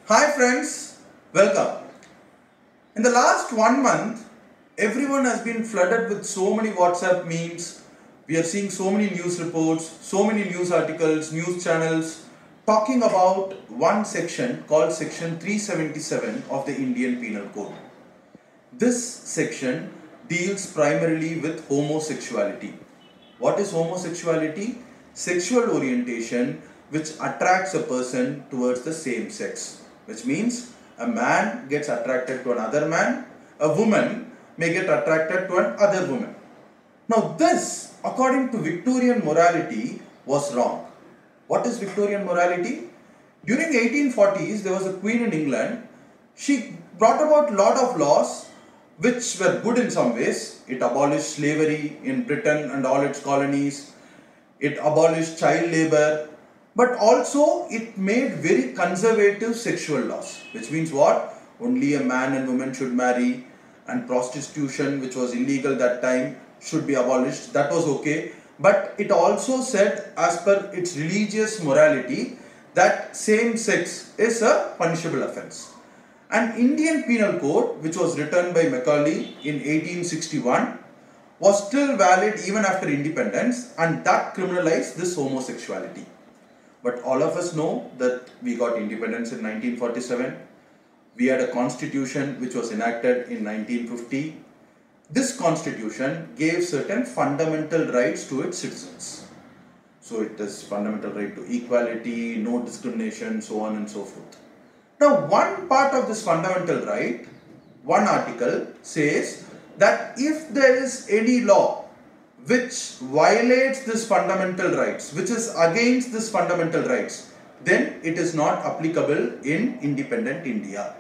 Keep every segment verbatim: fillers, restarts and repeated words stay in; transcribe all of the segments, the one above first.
Hi friends, welcome. In the last one month, everyone has been flooded with so many WhatsApp memes. We are seeing so many news reports, so many news articles, news channels talking about one section called section three seventy-seven of the Indian Penal Code. This section deals primarily with homosexuality. What is homosexuality? Sexual orientation which attracts a person towards the same sex. Which means a man gets attracted to another man, a woman may get attracted to another woman. Now this, according to Victorian morality, was wrong. What is Victorian morality? During eighteen forties, there was a queen in England. She brought about a lot of laws which were good in some ways. It abolished slavery in Britain and all its colonies. It abolished child labor. But also it made very conservative sexual laws, which means what? Only a man and woman should marry, and prostitution, which was illegal that time, should be abolished. That was okay. But it also said, as per its religious morality, that same sex is a punishable offence. And Indian Penal Code, which was written by Macaulay in eighteen sixty-one, was still valid even after independence, and that criminalized this homosexuality. But all of us know that we got independence in nineteen forty-seven. We had a constitution which was enacted in nineteen fifty. This constitution gave certain fundamental rights to its citizens. So it is fundamental right to equality, no discrimination, so on and so forth. Now one part of this fundamental right, one article says that if there is any law which violates this fundamental rights, which is against this fundamental rights, then it is not applicable in independent India.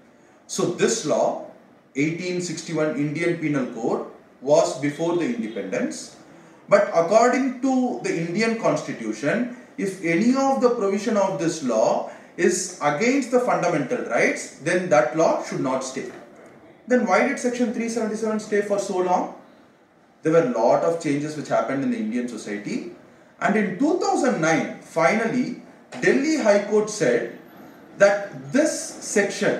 So this law, eighteen sixty-one Indian Penal Code, was before the independence. But according to the Indian Constitution, if any of the provision of this law is against the fundamental rights, then that law should not stay. Then why did section three seventy-seven stay for so long? There were a lot of changes which happened in the Indian society, and in two thousand nine, finally, Delhi High Court said that this section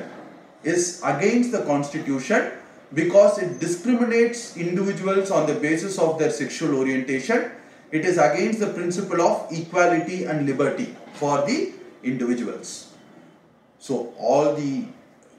is against the constitution because it discriminates individuals on the basis of their sexual orientation. It is against the principle of equality and liberty for the individuals. So all the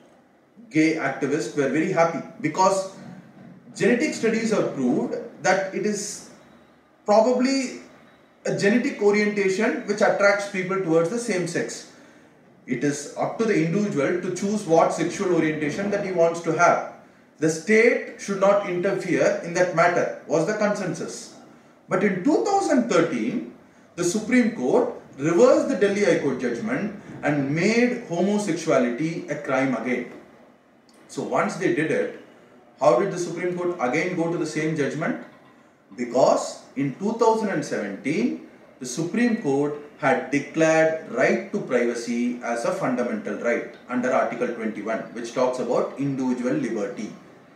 gay activists were very happy because genetic studies have proved that it is probably a genetic orientation which attracts people towards the same sex. It is up to the individual to choose what sexual orientation that he wants to have. The state should not interfere in that matter, was the consensus. But in two thousand thirteen, the Supreme Court reversed the Delhi High Court judgment and made homosexuality a crime again. So once they did it, how did the Supreme Court again go to the same judgment? Because in two thousand seventeen, the Supreme Court had declared right to privacy as a fundamental right under Article twenty-one, which talks about individual liberty.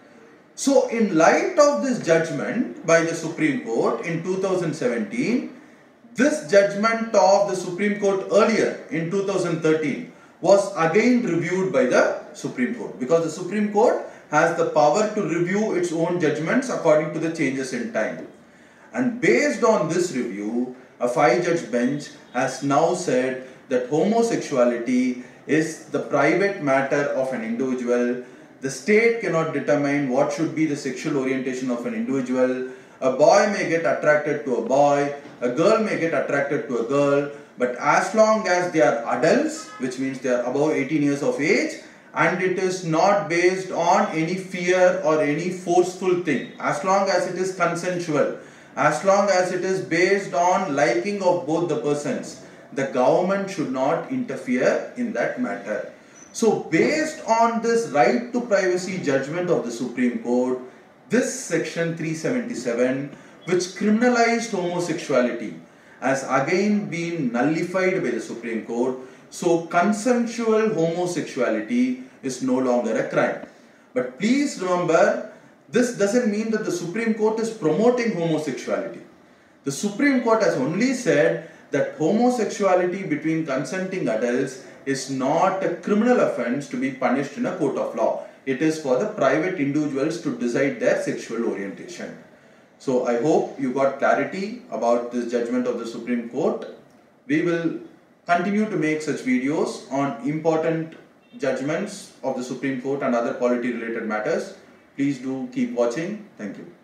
So in light of this judgment by the Supreme Court in two thousand seventeen, this judgment of the Supreme Court earlier in two thousand thirteen was again reviewed by the Supreme Court, because the Supreme Court has the power to review its own judgments according to the changes in time. And based on this review, a five-judge bench has now said that homosexuality is the private matter of an individual. The state cannot determine what should be the sexual orientation of an individual. A boy may get attracted to a boy, a girl may get attracted to a girl, but as long as they are adults, which means they are above eighteen years of age, and it is not based on any fear or any forceful thing, as long as it is consensual, as long as it is based on liking of both the persons, the government should not interfere in that matter. So based on this right to privacy judgment of the Supreme Court, this section three seventy-seven, which criminalized homosexuality, has again been nullified by the Supreme Court. So consensual homosexuality is no longer a crime. But please remember, this doesn't mean that the Supreme Court is promoting homosexuality. The Supreme Court has only said that homosexuality between consenting adults is not a criminal offense to be punished in a court of law. It is for the private individuals to decide their sexual orientation. So I hope you got clarity about this judgment of the Supreme Court. We will continue to make such videos on important judgments of the Supreme Court and other polity related matters. Please do keep watching. Thank you.